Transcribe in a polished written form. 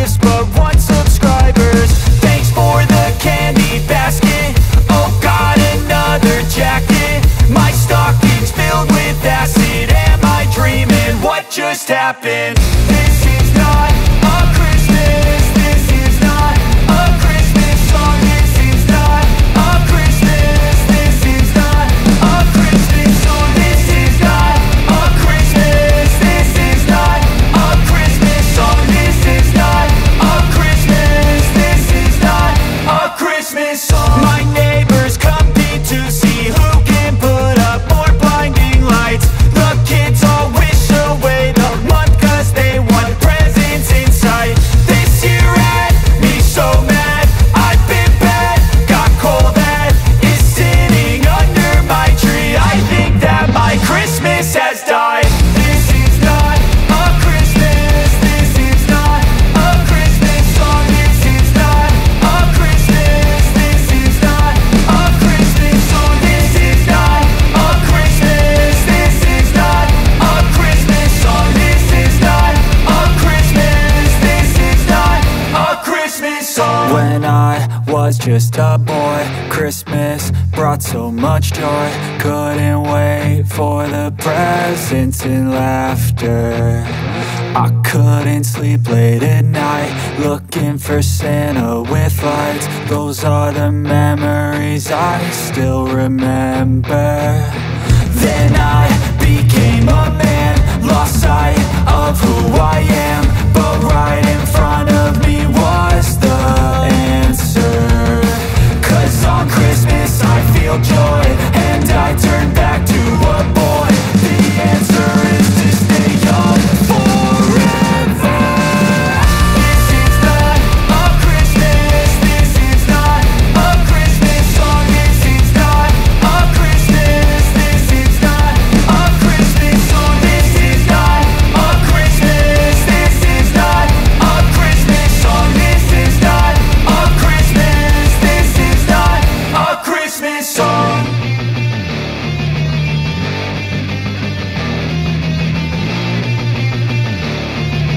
just but 1 subscribers. Thanks for the candy basket. Oh god, another jacket. My stocking's filled with acid. Am I dreaming? What just happened? This is not a Christmas. This is not a Christmas song. This is not a Christmas. This is not a Christmas song. This is not a Christmas. This is not a Christmas song. This is not a Christmas. This is not a Christmas song. My neighbors compete to see who can put up more blinding lights. The kids all wish away the month 'cause they want presents in sight. This year had me so mad. I've been bad, got coal that is sitting under my tree. I think that my Christmas has died. This is not a Christmas. This is not a Christmas song. This is not a Christmas. This is not a Christmas song. This is not a Christmas. This is not a Christmas song. This is not a Christmas. This is not a Christmas song. When I was just a boy, Christmas brought so much joy. Couldn't wait for the presents and laughter. I couldn't sleep late at night, looking for Santa with lights. Those are the memories I still remember. Then I became a man, lost sight of who I am.